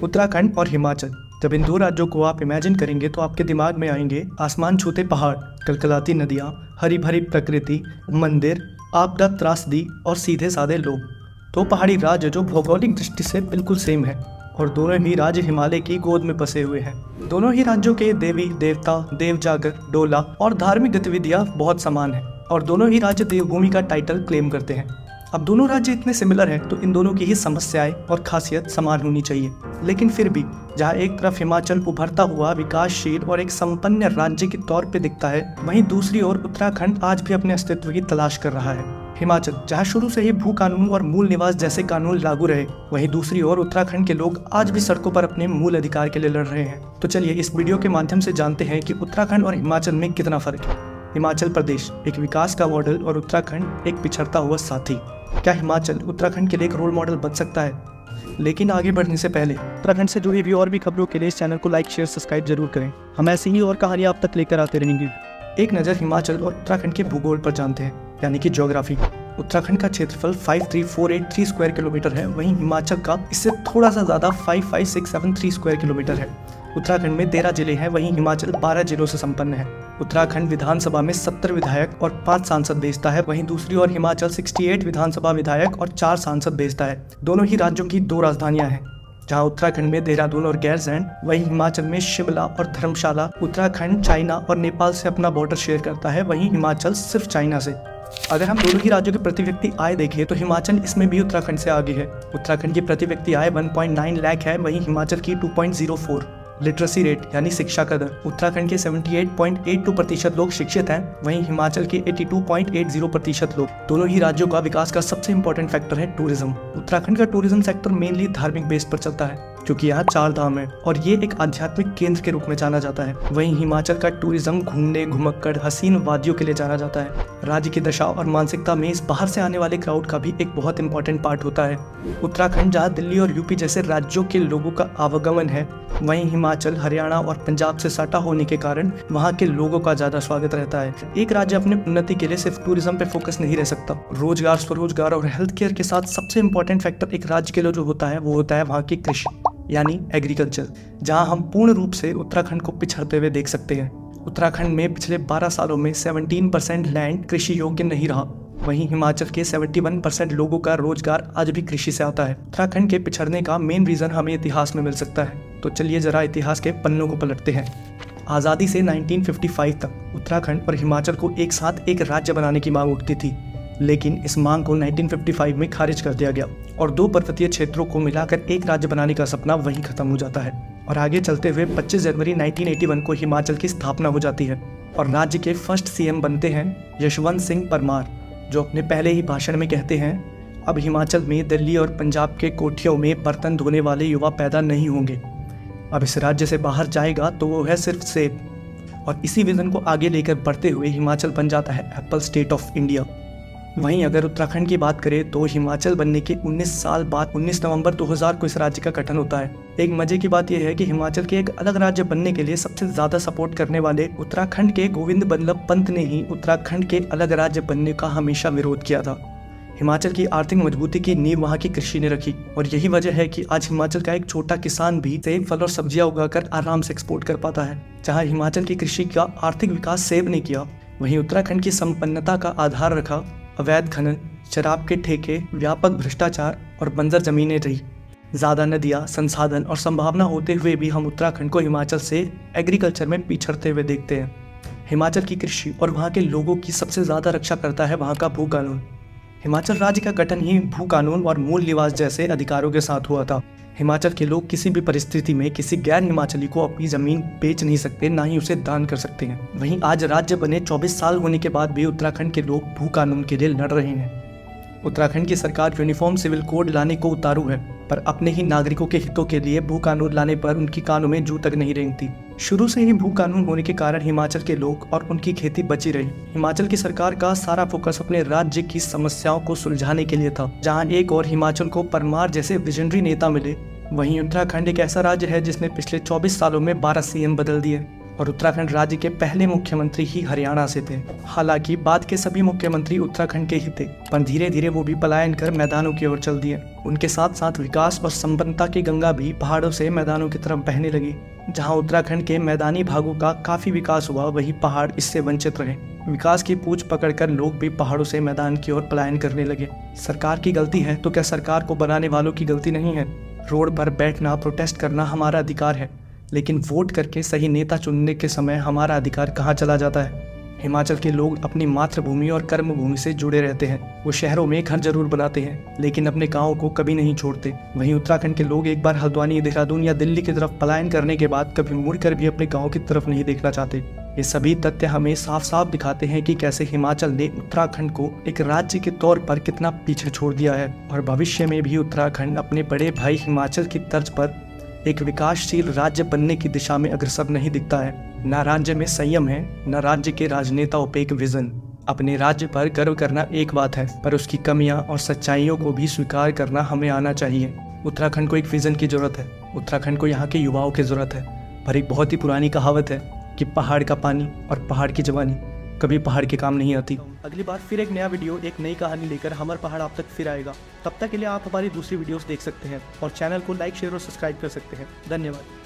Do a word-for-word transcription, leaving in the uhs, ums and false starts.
उत्तराखंड और हिमाचल, जब इन दो राज्यों को आप इमेजिन करेंगे तो आपके दिमाग में आएंगे आसमान छूते पहाड़, कलकलाती नदियाँ, हरी भरी प्रकृति, मंदिर, आपदा त्रासदी और सीधे साधे लोग। दो पहाड़ी राज्य जो भौगोलिक दृष्टि से बिल्कुल सेम है और दोनों ही राज्य हिमालय की गोद में बसे हुए हैं। दोनों ही राज्यों के देवी देवता, देव जागर, डोला और धार्मिक गतिविधियाँ बहुत समान हैं और दोनों ही राज्य देवभूमि का टाइटल क्लेम करते हैं। अब दोनों राज्य इतने सिमिलर हैं तो इन दोनों की ही समस्याएं और खासियत समान होनी चाहिए, लेकिन फिर भी जहां एक तरफ हिमाचल उभरता हुआ विकासशील और एक संपन्न राज्य के तौर पे दिखता है, वहीं दूसरी ओर उत्तराखंड आज भी अपने अस्तित्व की तलाश कर रहा है। हिमाचल जहां शुरू से ही भू कानून और मूल निवास जैसे कानून लागू रहे, वहीं दूसरी ओर उत्तराखंड के लोग आज भी सड़कों पर अपने मूल अधिकार के लिए लड़ रहे हैं। तो चलिए इस वीडियो के माध्यम से जानते हैं कि उत्तराखंड और हिमाचल में कितना फर्क है। हिमाचल प्रदेश एक विकास का मॉडल और उत्तराखंड एक पिछड़ता हुआ साथी। क्या हिमाचल उत्तराखंड के लिए एक रोल मॉडल बन सकता है? लेकिन आगे बढ़ने से पहले उत्तराखंड से जुड़ी हुई और भी खबरों के लिए इस चैनल को लाइक शेयर सब्सक्राइब जरूर करें। हम ऐसी ही और कहानियां आप तक लेकर आते रहेंगे। एक नज़र हिमाचल और उत्तराखंड के भूगोल पर जानते हैं, यानी कि ज्योग्राफी। उत्तराखंड का क्षेत्रफल पाँच तीन चार आठ तीन स्क्वायर किलोमीटर है, वहीं हिमाचल का इससे थोड़ा सा ज़्यादा पाँच पाँच छह सात तीन स्क्वायर किलोमीटर है। उत्तराखंड में तेरह जिले हैं, वहीं हिमाचल बारह जिलों से संपन्न है। उत्तराखंड विधानसभा में सत्तर विधायक और पाँच सांसद भेजता है, वहीं दूसरी ओर हिमाचल अड़सठ विधानसभा विधायक और चार सांसद भेजता है। दोनों ही राज्यों की दो राजधानियां हैं, जहां उत्तराखंड में देहरादून और गैरसैंण, वहीं हिमाचल में शिमला और धर्मशाला। उत्तराखंड चाइना और नेपाल से अपना बॉर्डर शेयर करता है, वहीं हिमाचल सिर्फ चाइना से। अगर हम दोनों ही राज्यों के प्रति व्यक्ति आय देखें तो हिमाचल इसमें भी उत्तराखंड से आगे है। उत्तराखंड की प्रति व्यक्ति आय एक पॉइंट नौ लाख है, वहीं हिमाचल की दो पॉइंट शून्य चार। लिटरेसी रेट यानी शिक्षा का दर, उत्तराखंड के अठहत्तर पॉइंट आठ दो प्रतिशत लोग शिक्षित हैं, वहीं हिमाचल के बयासी पॉइंट आठ शून्य प्रतिशत लोग। दोनों ही राज्यों का विकास का सबसे इंपॉर्टेंट फैक्टर है टूरिज्म। उत्तराखंड का टूरिज्म सेक्टर मेनली धार्मिक बेस पर चलता है, क्योंकि यहाँ चार धाम है और ये एक आध्यात्मिक केंद्र के रूप में जाना जाता है। वहीं हिमाचल का टूरिज्म घूमने, घुमक्कड़, हसीन वादियों के लिए जाना जाता है। राज्य की दशा और मानसिकता में इस बाहर से आने वाले क्राउड का भी एक बहुत इंपॉर्टेंट पार्ट होता है। उत्तराखंड जहाँ दिल्ली और यूपी जैसे राज्यों के लोगों का आवागमन है, वहीं हिमाचल हरियाणा और पंजाब से सटा होने के कारण वहाँ के लोगों का ज्यादा स्वागत रहता है। एक राज्य अपने उन्नति के लिए सिर्फ टूरिज्म पे फोकस नहीं रह सकता। रोजगार, स्वरोजगार और हेल्थ केयर के साथ सबसे इंपॉर्टेंट फैक्टर एक राज्य के लिए जो होता है वो होता है वहाँ की कृषि यानी एग्रीकल्चर, जहां हम पूर्ण रूप से उत्तराखंड को पिछड़ते हुए देख सकते हैं। उत्तराखंड में पिछले बारह सालों में सत्रह परसेंट लैंड कृषि योग्य नहीं रहा, वहीं हिमाचल के इकहत्तर परसेंट लोगों का रोजगार आज भी कृषि से आता है। उत्तराखंड के पिछड़ने का मेन रीजन हमें इतिहास में मिल सकता है, तो चलिए जरा इतिहास के पन्नों को पलटते हैं। आज़ादी से उन्नीस सौ पचपन तक उत्तराखंड और हिमाचल को एक साथ एक राज्य बनाने की मांग उठती थी, लेकिन इस मांग को उन्नीस सौ पचपन में खारिज कर दिया गया और दो पर्वतीय क्षेत्रों को मिलाकर एक राज्य बनाने का सपना वहीं खत्म हो जाता है। और आगे चलते हुए पच्चीस जनवरी उन्नीस सौ इक्यासी को हिमाचल की स्थापना हो जाती है और राज्य के फर्स्ट सीएम बनते हैं यशवंत सिंह परमार, जो अपने पहले ही भाषण में कहते हैं, अब हिमाचल में दिल्ली और पंजाब के कोठियों में बर्तन धोने वाले युवा पैदा नहीं होंगे। अब इस राज्य से बाहर जाएगा तो वो है सिर्फ सेब। और इसी विजन को आगे लेकर बढ़ते हुए हिमाचल बन जाता है एप्पल स्टेट ऑफ इंडिया। वहीं अगर उत्तराखंड की बात करें तो हिमाचल बनने के उन्नीस साल बाद उन्नीस नवंबर दो हज़ार को इस राज्य का गठन होता है। एक मजे की बात यह है कि हिमाचल के एक अलग राज्य बनने के लिए सबसे ज्यादा सपोर्ट करने वाले उत्तराखंड के गोविंद बल्लभ पंत ने ही उत्तराखंड के अलग राज्य बनने का हमेशा विरोध किया था। हिमाचल की आर्थिक मजबूती की नींव वहाँ की कृषि ने रखी और यही वजह है कि आज हिमाचल का एक छोटा किसान भी सेब, फल और सब्जियां उगाकर आराम से एक्सपोर्ट कर पाता है। जहाँ हिमाचल की कृषि का आर्थिक विकास सेब ने किया, वहीं उत्तराखंड की संपन्नता का आधार रखा अवैध खनन, शराब के ठेके, व्यापक भ्रष्टाचार और बंजर जमीनें रही। ज़्यादा नदियाँ, संसाधन और संभावना होते हुए भी हम उत्तराखंड को हिमाचल से एग्रीकल्चर में पिछड़ते हुए देखते हैं। हिमाचल की कृषि और वहाँ के लोगों की सबसे ज़्यादा रक्षा करता है वहाँ का भू कानून। हिमाचल राज्य का गठन ही भू कानून और मूल निवास जैसे अधिकारों के साथ हुआ था। हिमाचल के लोग किसी भी परिस्थिति में किसी गैर हिमाचली को अपनी जमीन बेच नहीं सकते, ना ही उसे दान कर सकते हैं। वहीं आज राज्य बने चौबीस साल होने के बाद भी उत्तराखंड के लोग भू कानून के लिए लड़ रहे हैं। उत्तराखंड की सरकार यूनिफॉर्म सिविल कोड लाने को उतारू है, पर अपने ही नागरिकों के हितों के लिए भू कानून लाने पर उनकी कानों में जू तक नहीं रेंगती। शुरू से ही भू कानून होने के कारण हिमाचल के लोग और उनकी खेती बची रही। हिमाचल की सरकार का सारा फोकस अपने राज्य की समस्याओं को सुलझाने के लिए था। जहां एक और हिमाचल को परमार जैसे विजनरी नेता मिले, वहीं उत्तराखंड एक ऐसा राज्य है जिसने पिछले चौबीस सालों में बारह सीएम बदल दिए। और उत्तराखंड राज्य के पहले मुख्यमंत्री ही हरियाणा से थे। हालांकि बाद के सभी मुख्यमंत्री उत्तराखंड के ही थे, पर धीरे धीरे वो भी पलायन कर मैदानों की ओर चल दिए। उनके साथ साथ विकास और संपन्नता की गंगा भी पहाड़ों से मैदानों की तरफ बहने लगी। जहां उत्तराखंड के मैदानी भागों का काफी विकास हुआ, वहीं पहाड़ इससे वंचित रहे। विकास की पूंछ पकड़कर लोग भी पहाड़ों से मैदान की ओर पलायन करने लगे। सरकार की गलती है तो क्या सरकार को बनाने वालों की गलती नहीं है? रोड पर बैठना, प्रोटेस्ट करना हमारा अधिकार है, लेकिन वोट करके सही नेता चुनने के समय हमारा अधिकार कहाँ चला जाता है? हिमाचल के लोग अपनी मातृभूमि और कर्मभूमि से जुड़े रहते हैं। वो शहरों में घर जरूर बनाते हैं, लेकिन अपने गाँव को कभी नहीं छोड़ते। वहीं उत्तराखंड के लोग एक बार हल्द्वानी, देहरादून या दिल्ली की तरफ पलायन करने के बाद कभी मुड़कर भी अपने गाँव की तरफ नहीं देखना चाहते। ये सभी तथ्य हमें साफ साफ दिखाते हैं कि कैसे हिमाचल ने उत्तराखंड को एक राज्य के तौर पर कितना पीछे छोड़ दिया है, और भविष्य में भी उत्तराखंड अपने बड़े भाई हिमाचल की तर्ज पर एक विकासशील राज्य बनने की दिशा में अग्रसर नहीं दिखता है। न राज्य में संयम है, न राज्य के राजनेताओं पे एक विजन। अपने राज्य पर गर्व करना एक बात है, पर उसकी कमियां और सच्चाइयों को भी स्वीकार करना हमें आना चाहिए। उत्तराखंड को एक विजन की जरूरत है, उत्तराखंड को यहाँ के युवाओं की जरूरत है। पर एक बहुत ही पुरानी कहावत है कि पहाड़ का पानी और पहाड़ की जवानी कभी पहाड़ के काम नहीं आती। अगली बार फिर एक नया वीडियो, एक नई कहानी लेकर हमर पहाड़ आप तक फिर आएगा। तब तक के लिए आप हमारी दूसरी वीडियोस देख सकते हैं और चैनल को लाइक, शेयर और सब्सक्राइब कर सकते हैं। धन्यवाद।